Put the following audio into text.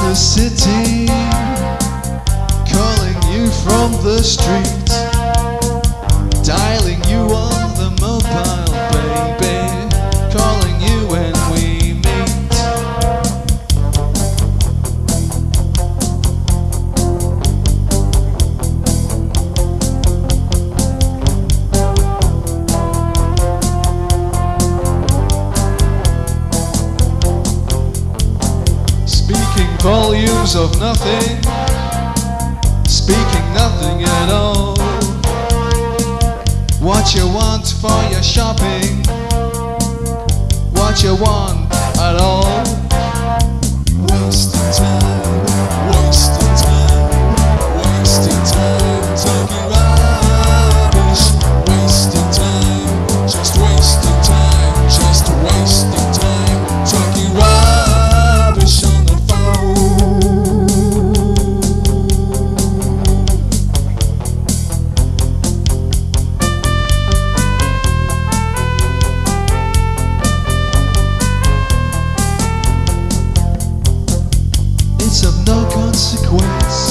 the city, calling you from the street, dialing you on the mobile, baby, calling you when we meet. Speaking volumes of nothing, speaking nothing at all. What you want for your shopping, what you want at all. Wasting time, wasting time, wasting time, talking rubbish. Wasting time, just wasting time, just wasting time, talking rubbish on the phone. It's of no consequence